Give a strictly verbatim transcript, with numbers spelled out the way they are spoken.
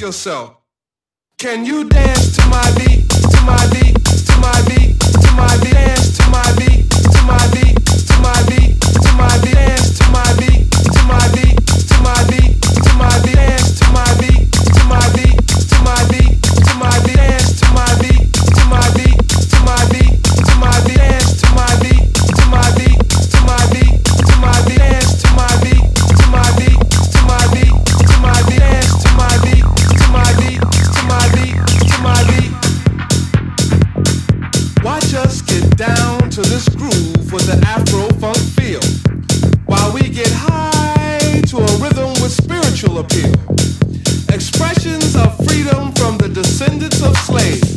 yourself, can you dance to my beat, to my beat, to my beat, to my beat, dance to my beat, to my beat, to my beat, to my beat, dance to my beat, to my beat, to my beat, to my beat, dance to my beat, to my beat, to my beat, to my beat, dance to my beat, to my beat, to my beat, to my beat, dance to my beat, to my beat, to my beat, to my beat, dance to my beat, to my beat, to my beat, to my beat, dance to my beat, to my beat, to my beat, to my beat. Watch us get down to this groove with the Afro funk feel, while we get high to a rhythm with spiritual appeal. Expressions of freedom from the descendants of slaves.